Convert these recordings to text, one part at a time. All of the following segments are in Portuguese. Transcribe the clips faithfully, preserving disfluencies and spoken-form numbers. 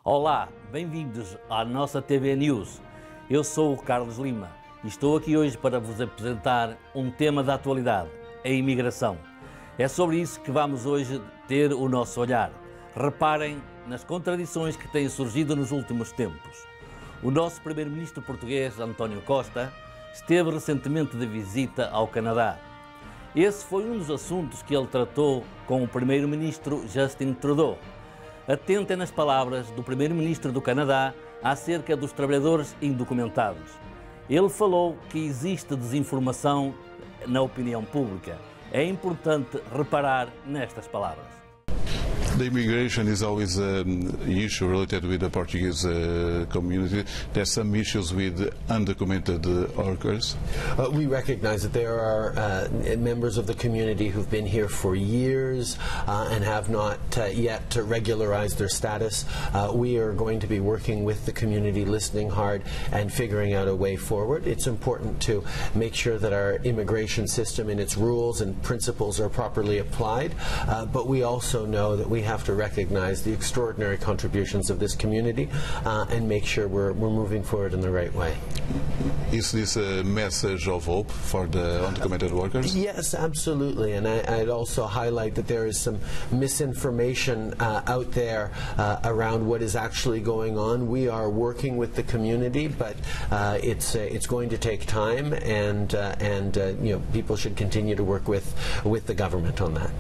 Olá, bem-vindos à nossa T V News. Eu sou o Carlos Lima e estou aqui hoje para vos apresentar um tema da atualidade, a imigração. É sobre isso que vamos hoje ter o nosso olhar. Reparem nas contradições que têm surgido nos últimos tempos. O nosso primeiro-ministro português, António Costa, esteve recentemente de visita ao Canadá. Esse foi um dos assuntos que ele tratou com o primeiro-ministro Justin Trudeau. Atentem nas palavras do primeiro-ministro do Canadá acerca dos trabalhadores indocumentados. Ele falou que existe desinformação na opinião pública. É importante reparar nestas palavras. The immigration is always an issue related with the Portuguese uh, community. There's some issues with undocumented uh, workers. Uh, we recognize that there are uh, members of the community who've been here for years uh, and have not uh, yet regularized their status. Uh, we are going to be working with the community, listening hard and figuring out a way forward. It's important to make sure that our immigration system and its rules and principles are properly applied, uh, but we also know that we have to recognize the extraordinary contributions of this community uh, and make sure we're, we're moving forward in the right way. Is this a message of hope for the undocumented workers? Yes, absolutely. And I, I'd also highlight that there is some misinformation uh, out there uh, around what is actually going on. We are working with the community, but uh, it's uh, it's going to take time, and uh, and uh, you know, people should continue to work with with the government on that.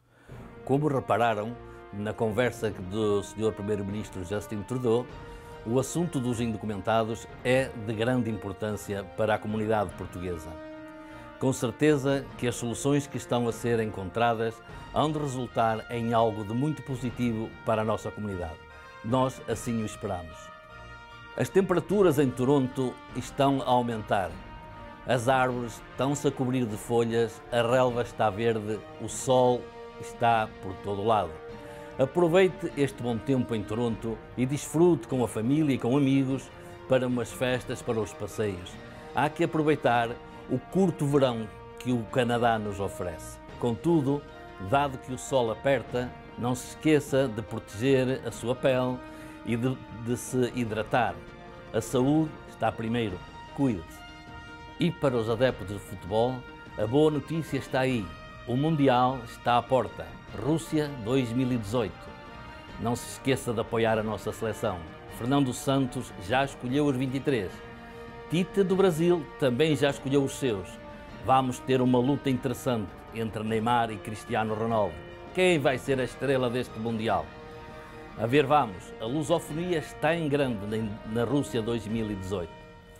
Como repararam na conversa do senhor primeiro-ministro Justin Trudeau, o assunto dos indocumentados é de grande importância para a comunidade portuguesa. Com certeza que as soluções que estão a ser encontradas hão de resultar em algo de muito positivo para a nossa comunidade. Nós assim o esperamos. As temperaturas em Toronto estão a aumentar. As árvores estão-se a cobrir de folhas, a relva está verde, o sol está por todo o lado. Aproveite este bom tempo em Toronto e desfrute com a família e com amigos para umas festas, para os passeios. Há que aproveitar o curto verão que o Canadá nos oferece. Contudo, dado que o sol aperta, não se esqueça de proteger a sua pele e de, de se hidratar. A saúde está primeiro. Cuide-se. E para os adeptos de futebol, a boa notícia está aí. O Mundial está à porta. Rússia dois mil e dezoito. Não se esqueça de apoiar a nossa seleção. Fernando Santos já escolheu os vinte e três. Tite do Brasil também já escolheu os seus. Vamos ter uma luta interessante entre Neymar e Cristiano Ronaldo. Quem vai ser a estrela deste Mundial? A ver, vamos. A lusofonia está em grande na Rússia dois mil e dezoito.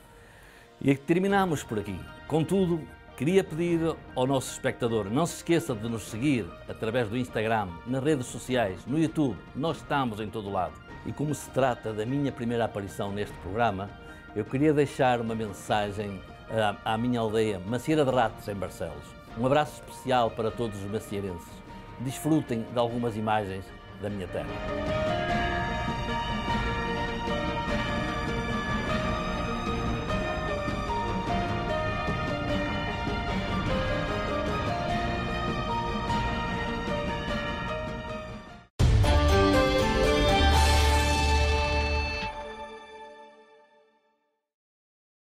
E terminamos por aqui. Contudo, queria pedir ao nosso espectador, não se esqueça de nos seguir através do Instagram, nas redes sociais, no YouTube, nós estamos em todo lado. E como se trata da minha primeira aparição neste programa, eu queria deixar uma mensagem à, à minha aldeia, Macieira de Ratos, em Barcelos. Um abraço especial para todos os macieirenses. Desfrutem de algumas imagens da minha terra.